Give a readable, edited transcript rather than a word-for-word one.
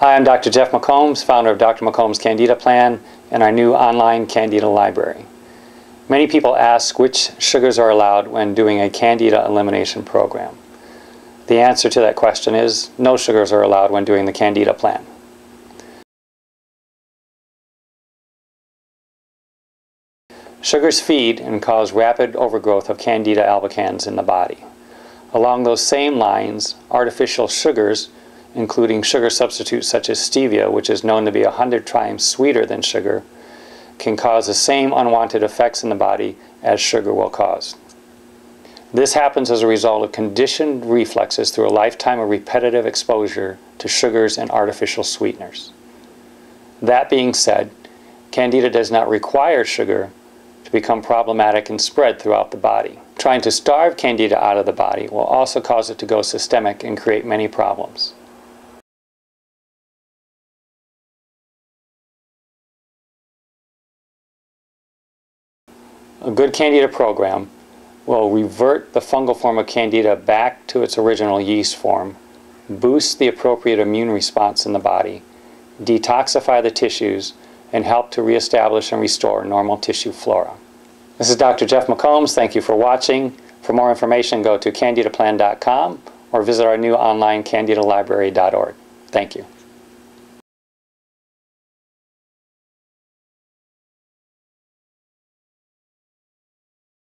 Hi, I'm Dr. Jeff McCombs, founder of Dr.McCombs Candida Plan and our new online Candida library. Many people ask which sugars are allowed when doing a Candida elimination program. The answer to that question is no sugars are allowed when doing the Candida Plan. Sugars feed and cause rapid overgrowth of Candida albicans in the body. Along those same lines, artificial sugars, including sugar substitutes such as stevia, which is known to be 100 times sweeter than sugar, can cause the same unwanted effects in the body as sugar will cause. This happens as a result of conditioned reflexes through a lifetime of repetitive exposure to sugars and artificial sweeteners. That being said, Candida does not require sugar to become problematic and spread throughout the body. Trying to starve Candida out of the body will also cause it to go systemic and create many problems. A good Candida program will revert the fungal form of Candida back to its original yeast form, boost the appropriate immune response in the body, detoxify the tissues, and help to reestablish and restore normal tissue flora. This is Dr. Jeff McCombs. Thank you for watching. For more information, go to candidaplan.com or visit our new online candidalibrary.org. Thank you.